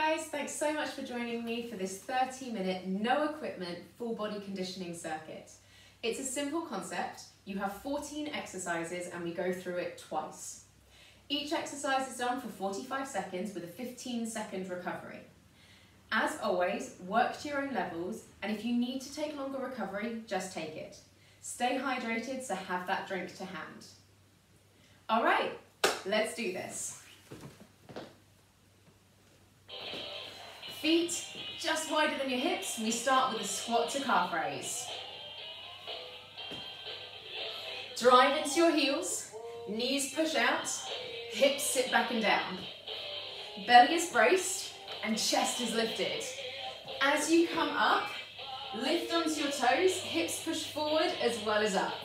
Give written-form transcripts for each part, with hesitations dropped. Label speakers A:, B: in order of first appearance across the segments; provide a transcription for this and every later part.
A: guys, thanks so much for joining me for this 30-minute, no equipment, full body conditioning circuit. It's a simple concept. You have 14 exercises and we go through it twice. Each exercise is done for 45 seconds with a 15-second recovery. As always, work to your own levels, and if you need to take longer recovery, just take it. Stay hydrated, so have that drink to hand. All right, let's do this. Feet just wider than your hips. We start with a squat to calf raise. Drive into your heels, knees push out, hips sit back and down. Belly is braced and chest is lifted. As you come up, lift onto your toes, hips push forward as well as up.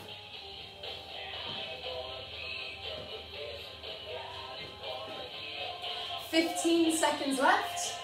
A: "15 seconds left.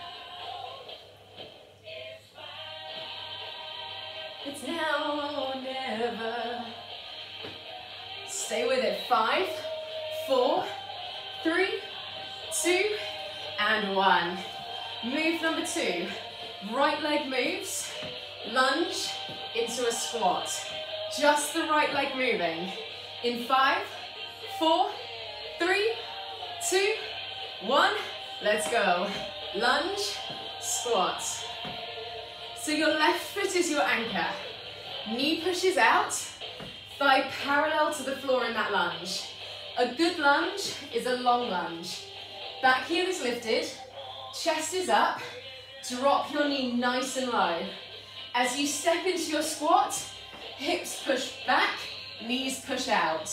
A: It's now or never. Stay with it. 5, 4, 3, 2, and 1. Move number 2. Right leg moves, lunge into a squat. Just the right leg moving. In 5, 4, 3, 2, 1. Let's go. Lunge, squat. So your left foot is your anchor. Knee pushes out, thigh parallel to the floor in that lunge. A good lunge is a long lunge. Back heel is lifted, chest is up, drop your knee nice and low. As you step into your squat, hips push back, knees push out.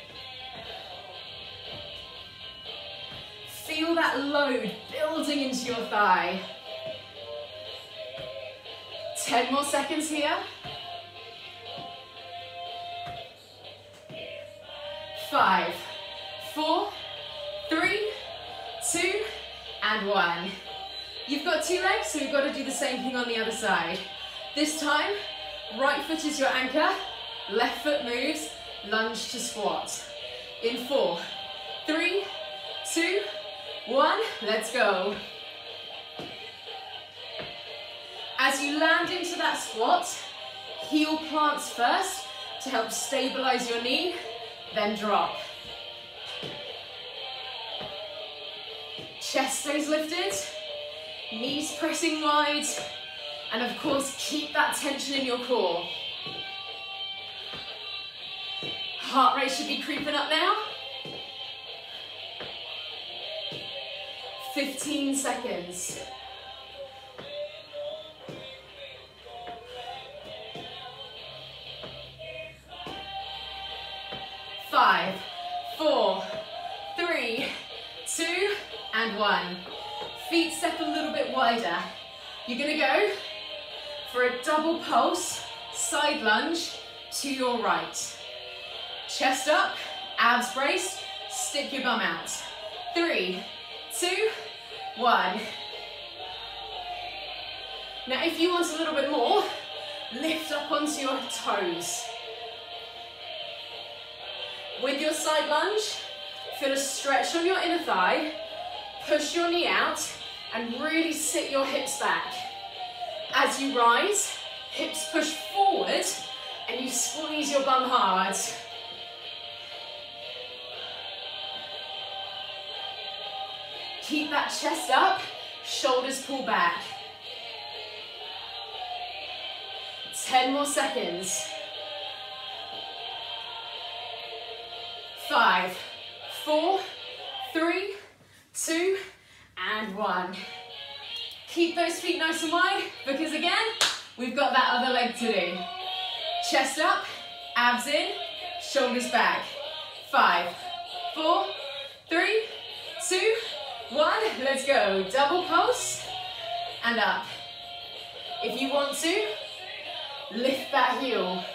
A: Feel that load building into your thigh. 10 more seconds here. 5, 4, 3, 2, and 1. You've got 2 legs, so we've got to do the same thing on the other side. This time, right foot is your anchor, left foot moves, lunge to squat. In 4, 3, 2, 1, let's go. As you land into that squat, heel plants first to help stabilize your knee, then drop. Chest stays lifted, knees pressing wide, and of course keep that tension in your core. Heart rate should be creeping up now. 15 seconds. 5, 4, 3, 2, and 1. Feet step a little bit wider. You're gonna go for a double pulse, side lunge to your right. Chest up, abs braced, stick your bum out. 3, 2, 1. Now if you want a little bit more, lift up onto your toes. With your side lunge, feel a stretch on your inner thigh, push your knee out, and really sit your hips back. As you rise, hips push forward, and you squeeze your bum hard. Keep that chest up, shoulders pull back. 10 more seconds. 5, 4, 3, 2, and 1. Keep those feet nice and wide, because again, we've got that other leg to do. Chest up, abs in, shoulders back. 5, 4, 3, 2, 1. Let's go. Double pulse and up. If you want to, lift that heel.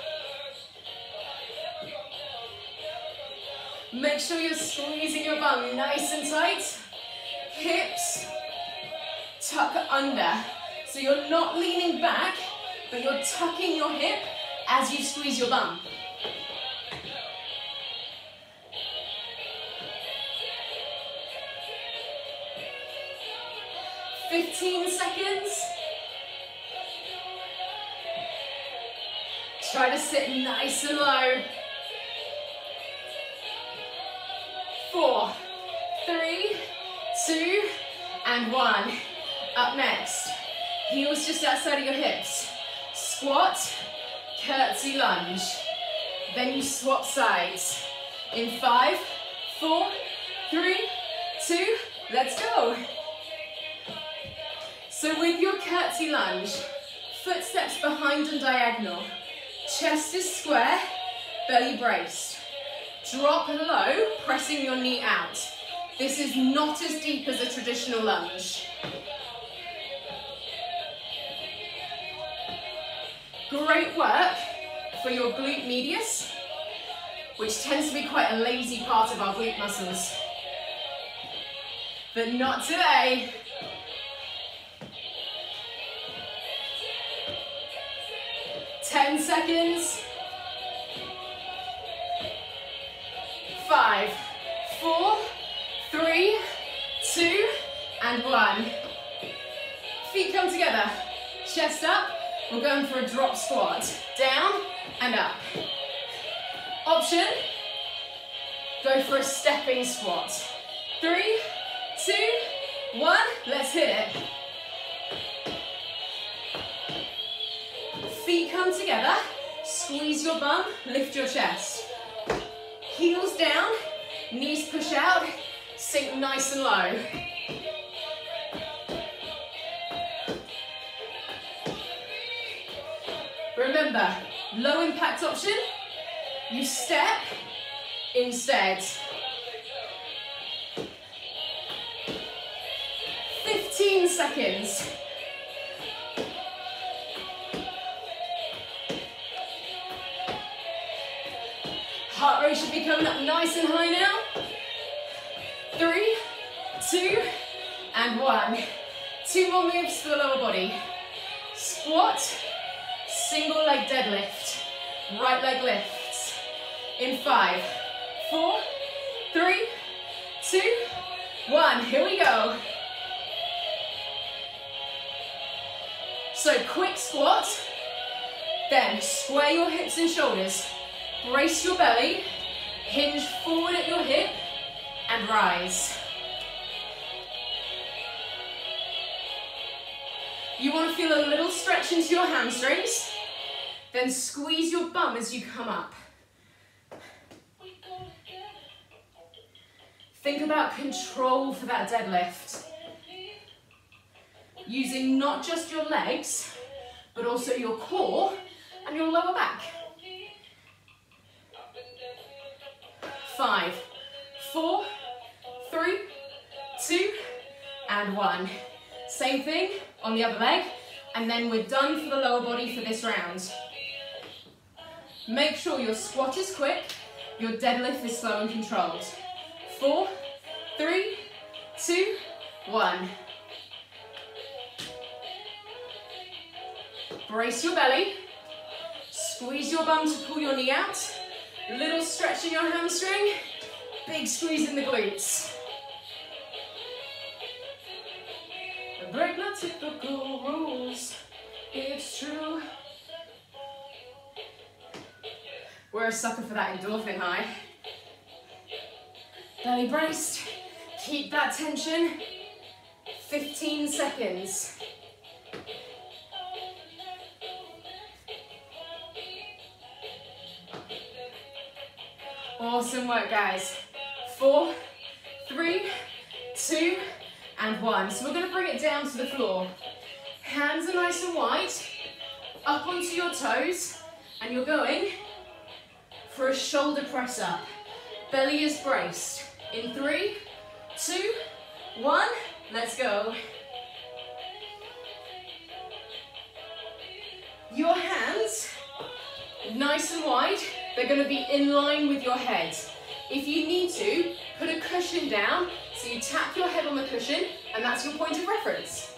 A: Make sure you're squeezing your bum nice and tight. Hips tuck under. So you're not leaning back, but you're tucking your hip as you squeeze your bum. 15 seconds. Try to sit nice and low. 4, 3, 2, and 1. Up next, heels just outside of your hips. Squat, curtsy lunge. Then you swap sides. In 5, 4, 3, 2, let's go. So with your curtsy lunge, footsteps behind and diagonal. Chest is square, belly braced. Drop low, pressing your knee out. This is not as deep as a traditional lunge. Great work for your glute medius, which tends to be quite a lazy part of our glute muscles. But not today. Ten seconds. 5, 4, 3, 2, and 1. Feet come together, chest up. We're going for a drop squat. Down and up. Option, go for a stepping squat. 3, 2, 1, let's hit it. Feet come together, squeeze your bum, lift your chest. Heels down, knees push out, sink nice and low. Remember, low impact option, you step instead. 15 seconds. Heart rate should be coming up nice and high now. 3, 2, and 1. 2 more moves for the lower body. Squat, single leg deadlift. Right leg lifts. In 5, 4, 3, 2, 1. Here we go. So quick squat, then square your hips and shoulders. Brace your belly, hinge forward at your hip, and rise. You want to feel a little stretch into your hamstrings, then squeeze your bum as you come up. Think about control for that deadlift. Using not just your legs, but also your core and your lower back. 5, 4, 3, 2, and 1. Same thing on the other leg, and then we're done for the lower body for this round. Make sure your squat is quick, your deadlift is slow and controlled. 4, 3, 2, 1. Brace your belly, squeeze your bum to pull your knee out. Little stretch in your hamstring, big squeeze in the glutes. Break my typical rules, it's true. We're a sucker for that endorphin high. Belly braced, keep that tension. 15 seconds. Awesome work, guys. 4, 3, 2, and 1. So we're going to bring it down to the floor. Hands are nice and wide, up onto your toes, and you're going for a shoulder press up. Belly is braced. In 3, 2, 1, let's go. Your hands, nice and wide, they're going to be in line with your head. If you need to, put a cushion down, so you tap your head on the cushion, and that's your point of reference.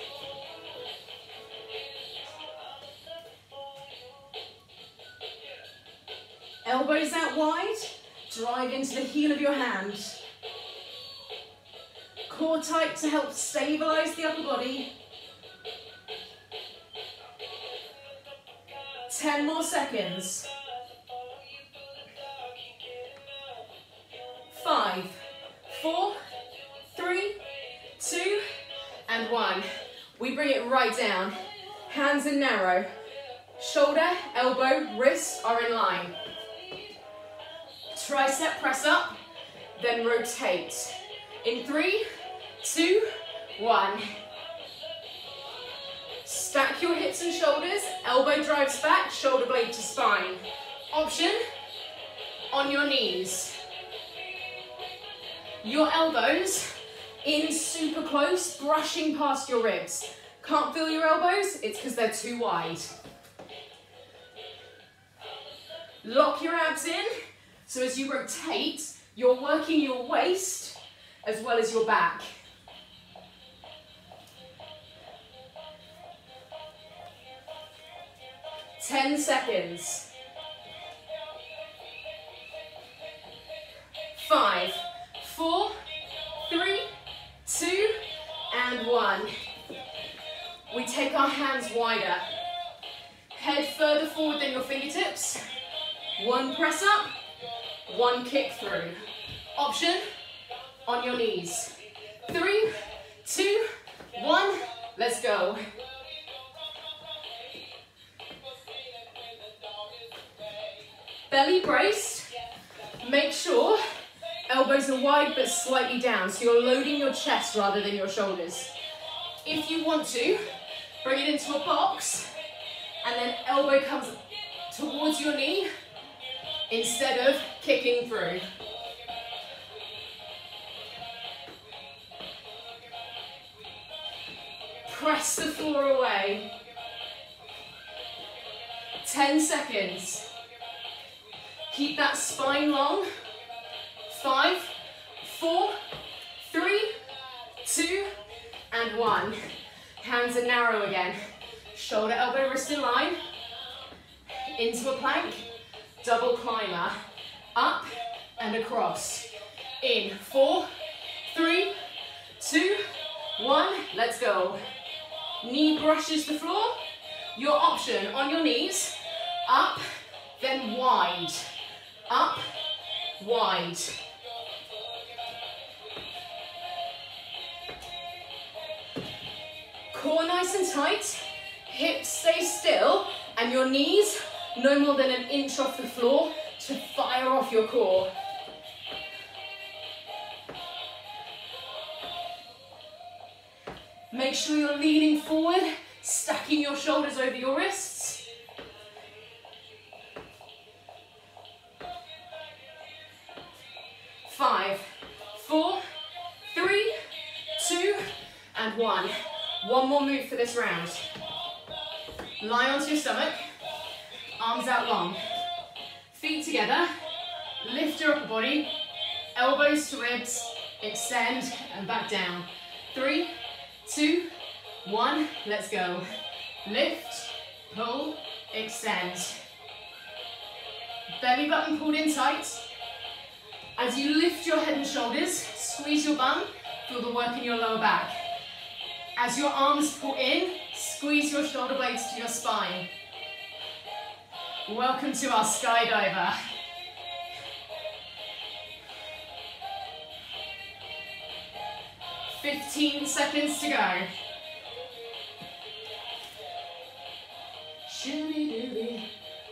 A: Elbows out wide, drive into the heel of your hand. core tight to help stabilize the upper body. 10 more seconds. 5, 4, 3, 2, and 1. We bring it right down. Hands in narrow. Shoulder, elbow, wrist are in line. Tricep press up, then rotate. In 3, 2, 1. Stack your hips and shoulders, elbow drives back, shoulder blade to spine. Option, on your knees. Your elbows in super close, brushing past your ribs. Can't feel your elbows? It's because they're too wide. Lock your abs in, so as you rotate, you're working your waist as well as your back. 10 seconds. 5, 4, 3, 2, and 1. We take our hands wider. Head further forward than your fingertips. 1 press up, 1 kick through. Option, on your knees. 3, 2, 1, let's go. Belly braced. Make sure elbows are wide but slightly down, so you're loading your chest rather than your shoulders. If you want to, bring it into a box, and then elbow comes towards your knee instead of kicking through. Press the floor away. 10 seconds. Keep that spine long. 5, 4, 3, 2, and 1. Hands are narrow again. Shoulder, elbow, wrist in line. Into a plank. Double climber. Up and across. In 4, 3, 2, 1. Let's go. Knee brushes the floor. Your option, on your knees. Up, then wide. Up, wide. Core nice and tight, hips stay still, and your knees no more than an inch off the floor to fire off your core. Make sure you're leaning forward, stacking your shoulders over your wrists. 5, 4, 3, 2, and 1. One more move for this round. Lie onto your stomach, arms out long. Feet together, lift your upper body, elbows to ribs, extend and back down. 3, 2, 1, let's go. Lift, pull, extend. Belly button pulled in tight. As you lift your head and shoulders, squeeze your bum, feel the work in your lower back. As your arms pull in, squeeze your shoulder blades to your spine. Welcome to our skydiver. "15 seconds to go. Shooby-dooby.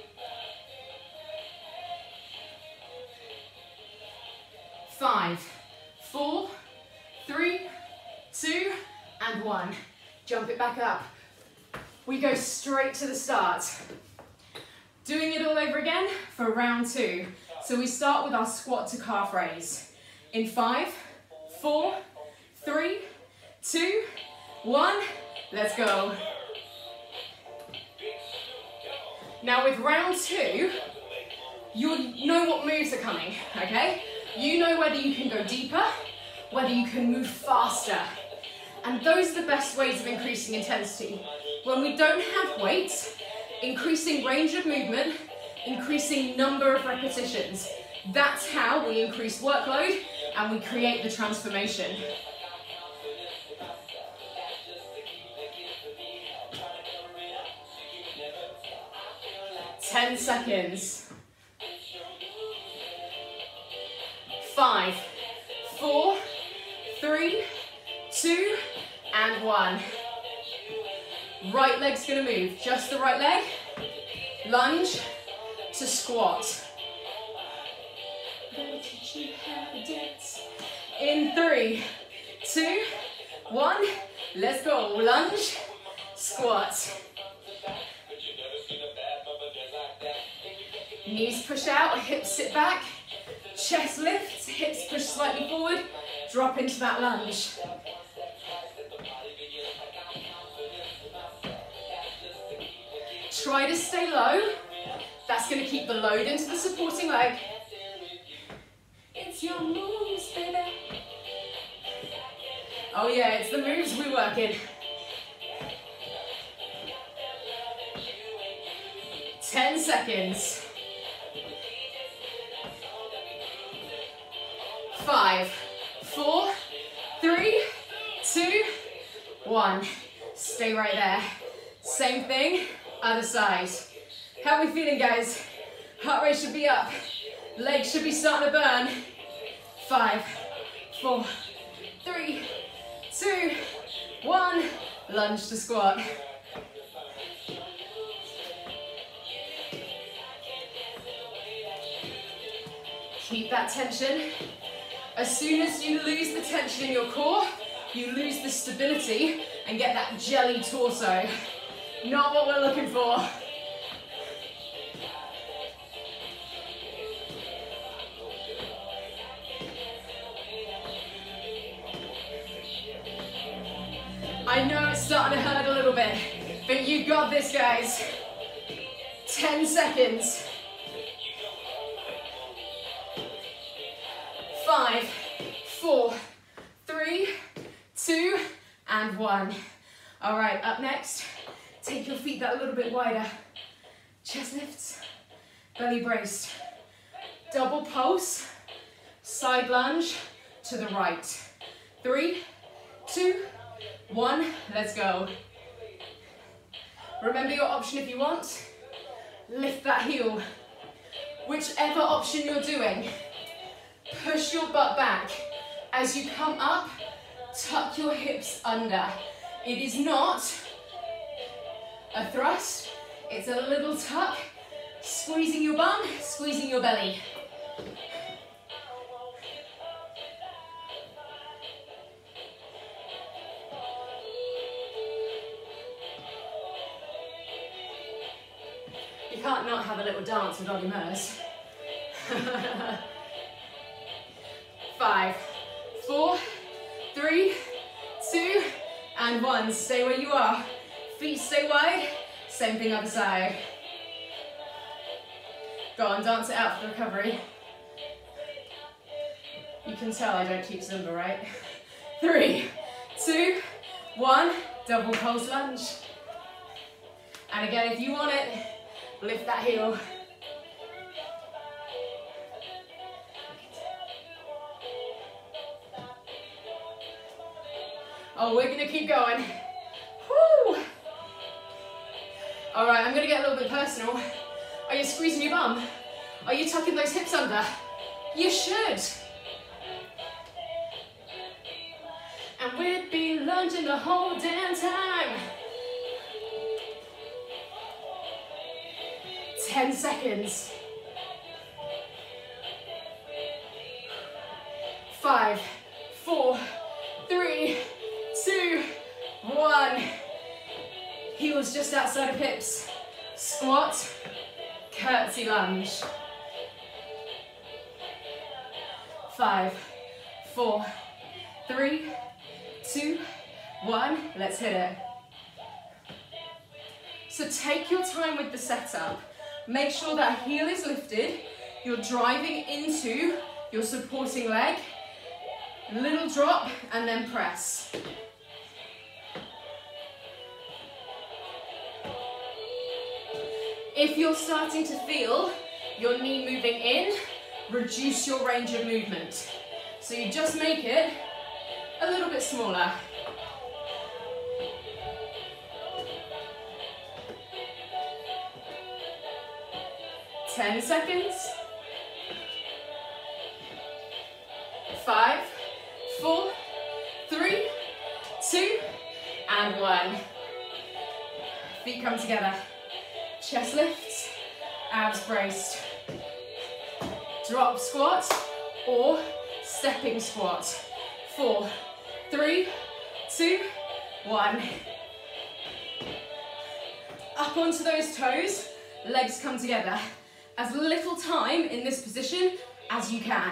A: 5, 4, 3, 2, and 1. Jump it back up. We go straight to the start. Doing it all over again for round 2. So we start with our squat to calf raise. In 5, 4, 3, 2, 1, let's go. Now with round 2, you'll know what moves are coming, okay? You know whether you can go deeper, whether you can move faster. And those are the best ways of increasing intensity. When we don't have weights, increasing range of movement, increasing number of repetitions. That's how we increase workload and we create the transformation. 10 seconds. 5, 4, 3, 2, and 1. Right leg's gonna move, just the right leg. Lunge to squat. Gonna teach you how to dance. In 3, 2, 1, let's go. Lunge, squat. Knees push out, hips sit back, chest lifts, hips push slightly forward, drop into that lunge. Try to stay low. That's going to keep the load into the supporting leg. It's your moves, baby. Oh yeah, it's the moves we work in. 10 seconds. 5, 4, 3, 2, 1. Stay right there. Same thing, other side. How are we feeling, guys? Heart rate should be up. Legs should be starting to burn. 5, 4, 3, 2, 1. Lunge to squat. Keep that tension. As soon as you lose the tension in your core, you lose the stability and get that jelly torso. Not what we're looking for. I know it's starting to hurt a little bit, but you got this, guys. 10 seconds. 5, 4, 3, 2, and 1. All right, up next, take your feet that little bit wider. Chest lifts, belly braced. Double pulse, side lunge to the right. 3, 2, 1, let's go. Remember your option if you want. Lift that heel. Whichever option you're doing, push your butt back. As you come up, tuck your hips under. It is not a thrust, it's a little tuck, squeezing your bum, squeezing your belly. You can't not have a little dance with Olly Murs. 5, 4, 3, 2, and 1. Stay where you are. Feet stay wide. Same thing other side. Go on, dance it out for the recovery. You can tell I don't keep Zumba, right? 3, 2, 1. Double pulse lunge. And again, if you want it, lift that heel. Oh, we're gonna keep going. Woo! All right, I'm gonna get a little bit personal. Are you squeezing your bum? Are you tucking those hips under? You should. And we'd be lunging the whole damn time. 10 seconds. 5, 4, 3, 2, 1. Heels just outside of hips. Squat, curtsy lunge. 5, 4, 3, 2, 1. Let's hit it. So take your time with the setup. Make sure that heel is lifted. You're driving into your supporting leg. Little drop and then press. If you're starting to feel your knee moving in, reduce your range of movement. So you just make it a little bit smaller. 10 seconds. 5, 4, 3, 2, and 1. Feet come together. Chest lifts, abs braced. Drop squat or stepping squat. 4, 3, 2, 1. Up onto those toes, legs come together. As little time in this position as you can.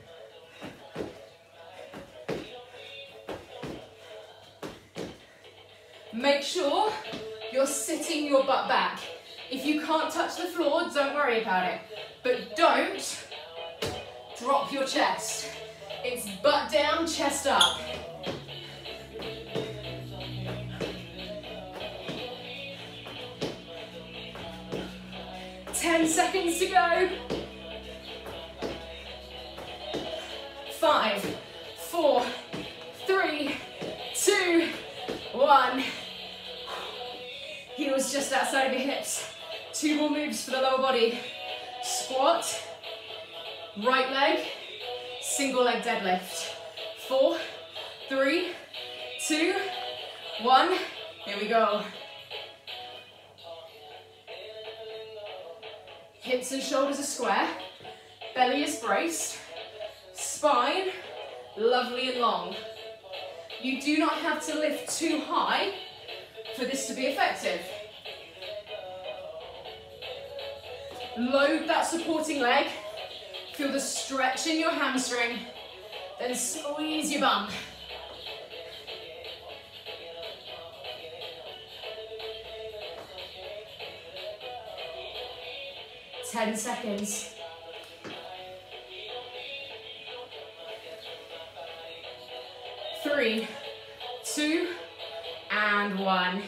A: Make sure you're sitting your butt back. If you can't touch the floor, don't worry about it. But don't drop your chest. It's butt down, chest up. Ten seconds to go. 5, 4, 3, 2, 1. Heels just outside of your hips. 2 more moves for the lower body. Squat, right leg, single leg deadlift. 4, 3, 2, 1. Here we go. Hips and shoulders are square. Belly is braced. Spine, lovely and long. You do not have to lift too high for this to be effective. Load that supporting leg. Feel the stretch in your hamstring. Then squeeze your bum. Ten seconds. 3, 2, and 1.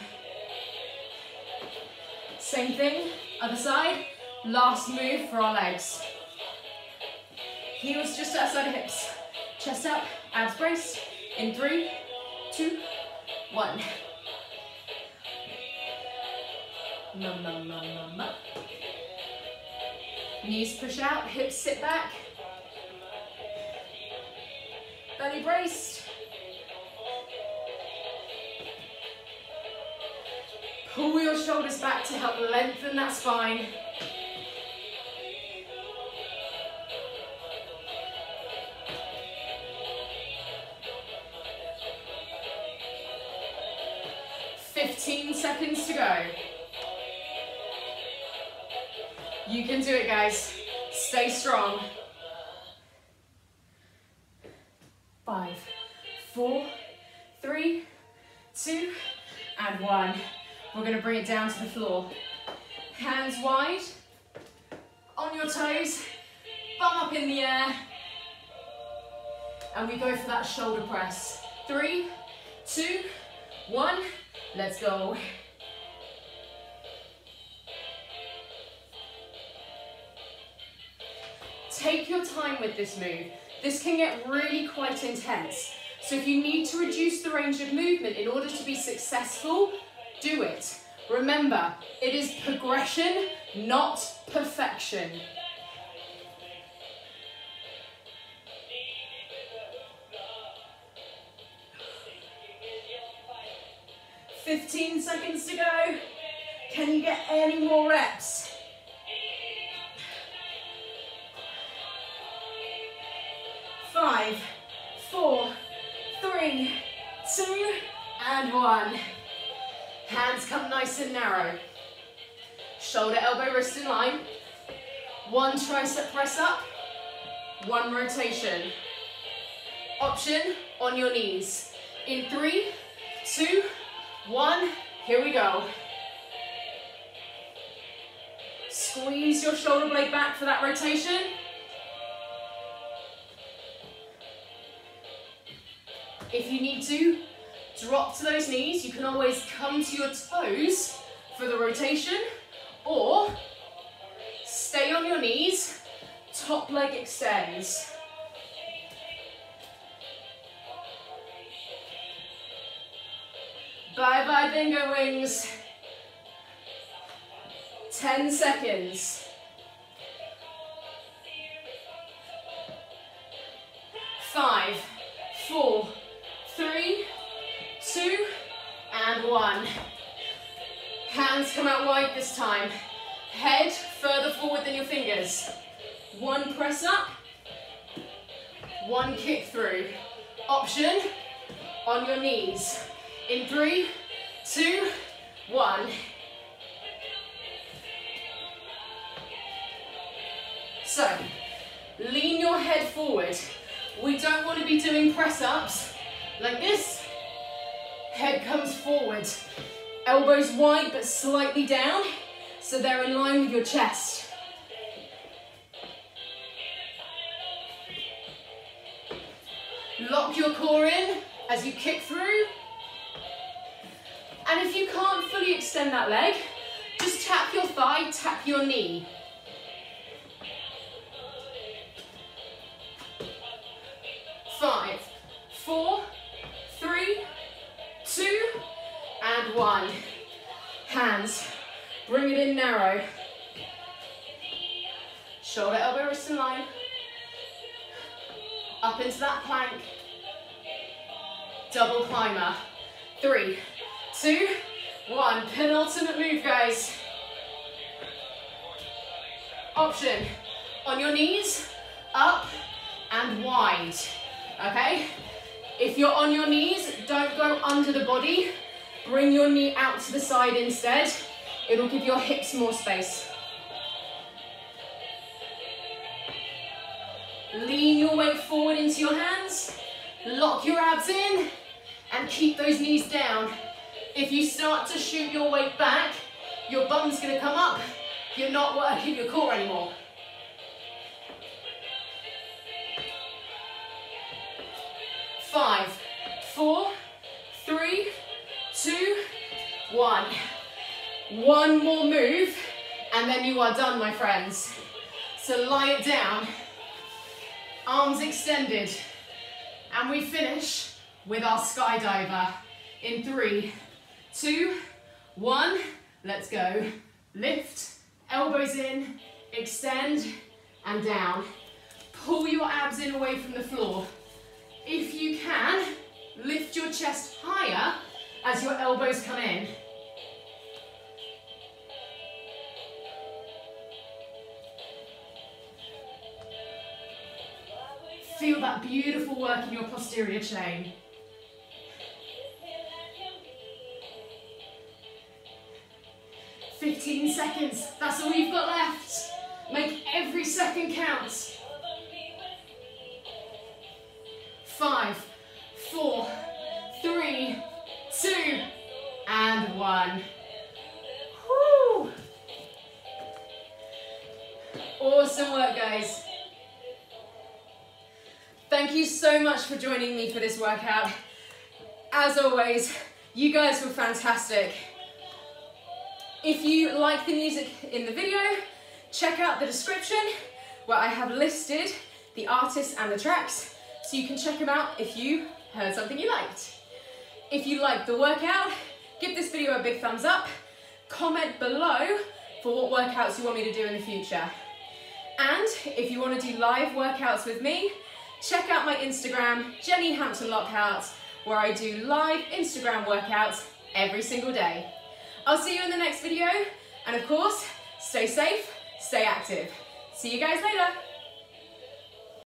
A: Same thing, other side. Last move for our legs. Heels just outside of hips. Chest up, abs braced. In 3, 2, 1. Knees push out, hips sit back. Belly braced. Pull your shoulders back to help lengthen that spine. Seconds to go. You can do it, guys. Stay strong. 5, 4, 3, 2, and 1. We're going to bring it down to the floor. Hands wide, on your toes, bum up in the air. And we go for that shoulder press. 3, 2, 1. Let's go. Take your time with this move. This can get really quite intense. So if you need to reduce the range of movement in order to be successful, do it. Remember, it is progression, not perfection. "15 seconds to go. Can you get any more reps? 5, 4, 3, 2, and 1. Hands come nice and narrow. Shoulder, elbow, wrist in line. 1 tricep press up, 1 rotation. Option on your knees. In 3, 2, 1, here we go. Squeeze your shoulder blade back for that rotation. If you need to, drop to those knees. You can always come to your toes for the rotation, or stay on your knees, top leg extends. Bye bye bingo wings. 10 seconds. 5, 4, 3, 2, and 1. Hands come out wide this time. Head further forward than your fingers. 1 press up, 1 kick through. Option, on your knees. In 3, 2, 1. So, lean your head forward. We don't want to be doing press-ups like this. Head comes forward. Elbows wide but slightly down, so they're in line with your chest. Lock your core in as you kick through. And if you can't fully extend that leg, just tap your thigh, tap your knee. Five, 4, 3, 2, and 1. Hands, bring it in narrow. Shoulder, elbow, wrist in line. Up into that plank. Double climber. 3, 2, 1. Penultimate move, guys. Option, on your knees, up and wide. Okay? If you're on your knees, don't go under the body. Bring your knee out to the side instead. It'll give your hips more space. Lean your weight forward into your hands. Lock your abs in and keep those knees down. If you start to shoot your weight back, your bum's gonna come up. You're not working your core anymore. Five, 4, 3, 2, 1. One more move, and then you are done, my friends. So lie it down, arms extended, and we finish with our skydiver. In 3, 2, 1, let's go. Lift, elbows in, extend, and down. Pull your abs in away from the floor. If you can, lift your chest higher as your elbows come in. Feel that beautiful work in your posterior chain. "15 seconds, that's all you've got left. Make every second count. 5, 4, 3, 2, and 1. Woo! Awesome work, guys. Thank you so much for joining me for this workout. As always, you guys were fantastic. If you like the music in the video, check out the description where I have listed the artists and the tracks, so you can check them out if you heard something you liked. If you liked the workout, give this video a big thumbs up, comment below for what workouts you want me to do in the future. And if you want to do live workouts with me, check out my Instagram, Jenny Hampton-Lockhart, where I do live Instagram workouts every single day. I'll see you in the next video, and of course, stay safe, stay active. See you guys later.